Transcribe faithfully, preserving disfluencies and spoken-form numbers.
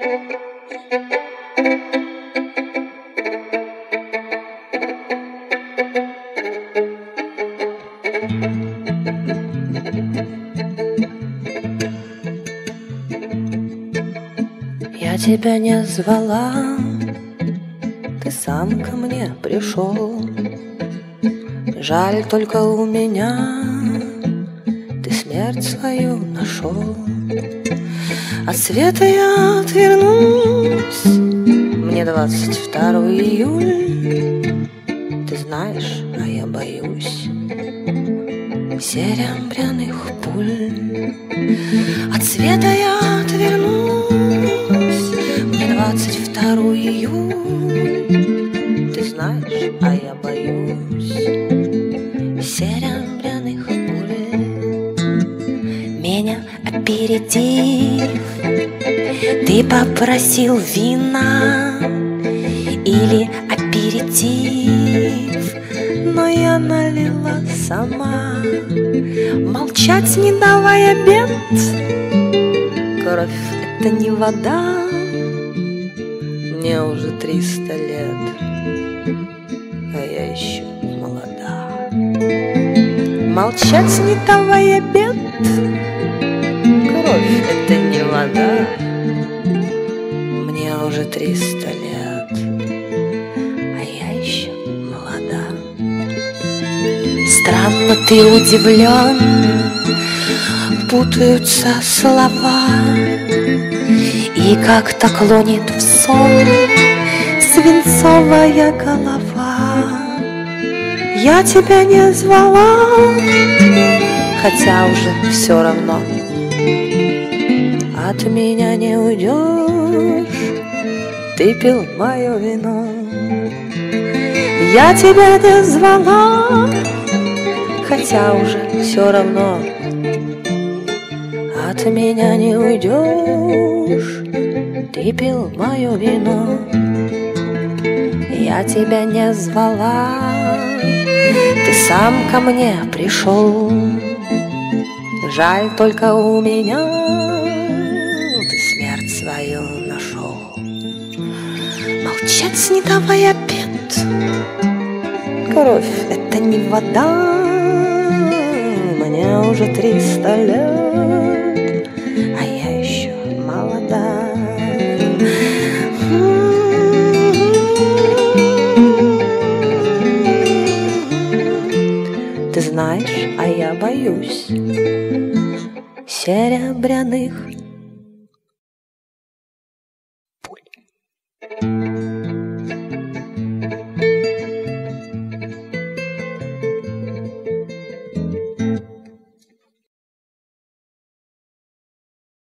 Я тебя не звала, ты сам ко мне пришел. Жаль, только у меня ты смерть свою нашел. От света я отвернусь, мне двадцать второго июля. Ты знаешь, а я боюсь серебряных пуль. От света я отвернусь, мне двадцать второго июля. Ты знаешь, а я боюсь серебряных пуль. Меня аперитив, ты попросил вина или аперитив, но я налила сама. Молчать не давай обед, кровь — это не вода. Мне уже триста лет, а я еще молода. Молчать не давай обед, кровь — это не вода. Мне уже триста лет, а я еще молода. Странно ты удивлен, путаются слова, и как-то клонит в сон свинцовая голова. Я тебя не звала, хотя уже все равно. От меня не уйдешь, ты пил мое вино. Я тебя не звала, хотя уже все равно. От меня не уйдешь, ты пил мое вино. Я тебя не звала, ты сам ко мне пришел. Жаль, только у меня ты смерть свою нашел. Молчать не давай обед, кровь — это не вода. Мне уже триста лет, а я еще молода. Ты знаешь, а я боюсь серебряных